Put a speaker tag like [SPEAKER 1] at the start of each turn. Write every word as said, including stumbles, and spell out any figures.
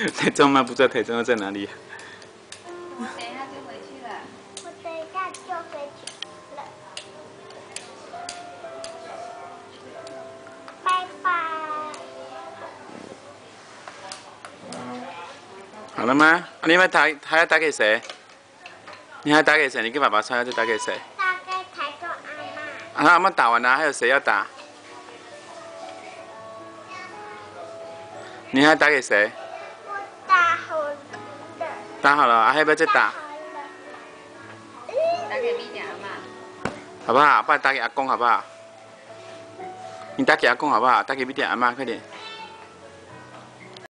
[SPEAKER 1] 台中吗？不在台中，在哪里？
[SPEAKER 2] 我等一下就回去了。
[SPEAKER 3] 我等一下就回去了。拜拜。
[SPEAKER 1] 好了吗？啊，你们打还要打给谁？你还打给谁？你跟爸爸说要再打给谁？
[SPEAKER 3] 打给台中阿妈。
[SPEAKER 1] 啊，阿妈打完了，还有谁要打？你还打给谁？
[SPEAKER 3] 我打好了。
[SPEAKER 1] 打好了，啊，还要不要再打？
[SPEAKER 2] 打给咪点阿妈。
[SPEAKER 1] 好不好？不然打给阿公好不好？你打给阿公好不好？打给咪点阿妈，快点。